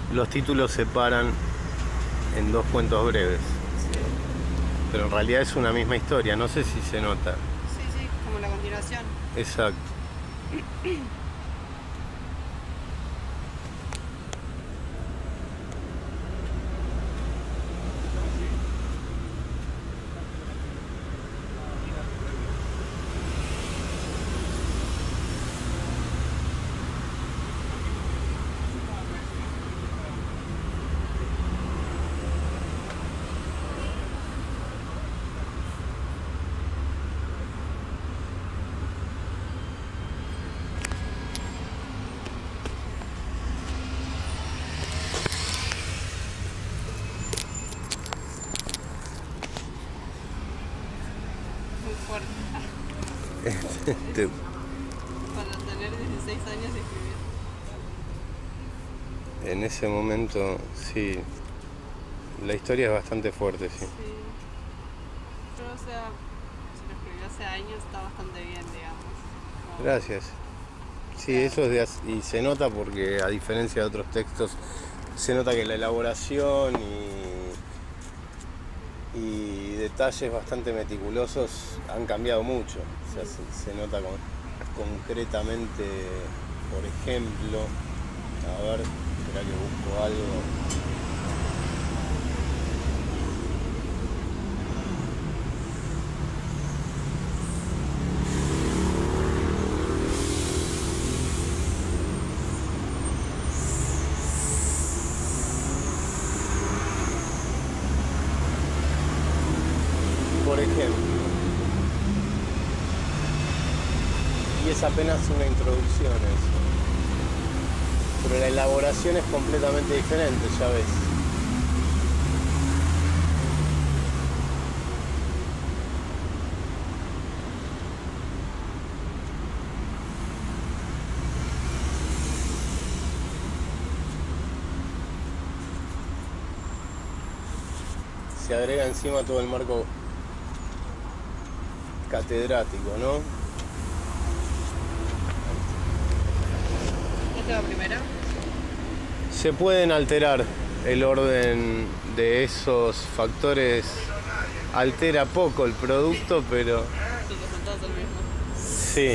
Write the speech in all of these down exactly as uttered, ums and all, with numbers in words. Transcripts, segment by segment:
los títulos se paran en dos cuentos breves. Sí. Pero en realidad es una misma historia, no sé si se nota. Sí, sí, como la continuación. Exacto. Muy fuerte. Este, Para tener dieciséis años y escribir. en ese momento, sí, la historia es bastante fuerte, sí. Sí. Pero, o sea, si lo escribió hace años está bastante bien, digamos. Como- Gracias. Sí, Claro. eso es de, as- y se nota porque a diferencia de otros textos, se nota que la elaboración y, y detalles bastante meticulosos han cambiado mucho. O sea, se, se nota con- concretamente, por ejemplo, a ver, espera que busco algo. Por ejemplo, y es apenas una introducción eso, pero la elaboración es completamente diferente, ya ves. Se agrega encima todo el marco catedrático, ¿no? ¿Esta es la primera? Se pueden alterar el orden de esos factores, altera poco el producto, pero Los resultados son el mismo. sí.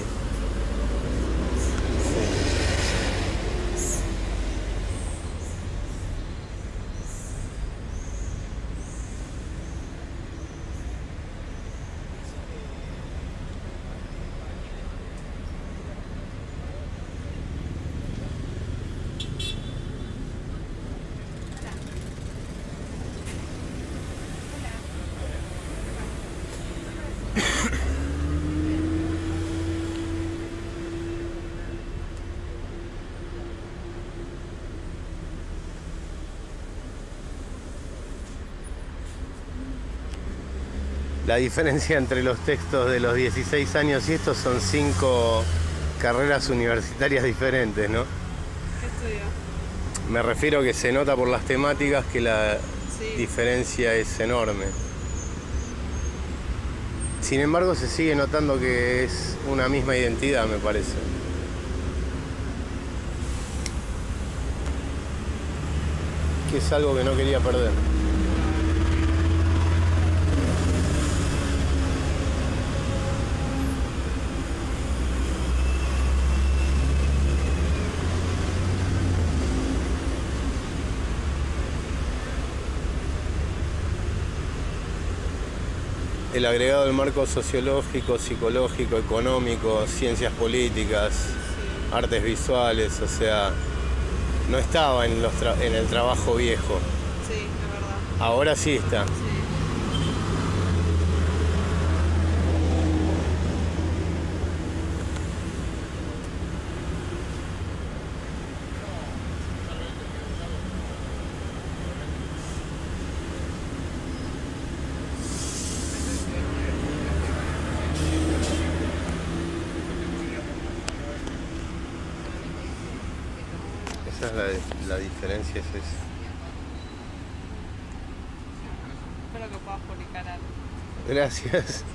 La diferencia entre los textos de los dieciséis años y estos son cinco carreras universitarias diferentes, ¿no? ¿Qué estudió? Me refiero que se nota por las temáticas que la Sí. diferencia es enorme. Sin embargo, se sigue notando que es una misma identidad, me parece. Que es algo que no quería perder. El agregado del marco sociológico, psicológico, económico, ciencias políticas, Sí. artes visuales, o sea, no estaba en, los tra- en el trabajo viejo. Sí, es verdad. Ahora sí está. Sí. Esa es la, la diferencia, es esa. Espero que puedas publicar algo. Gracias.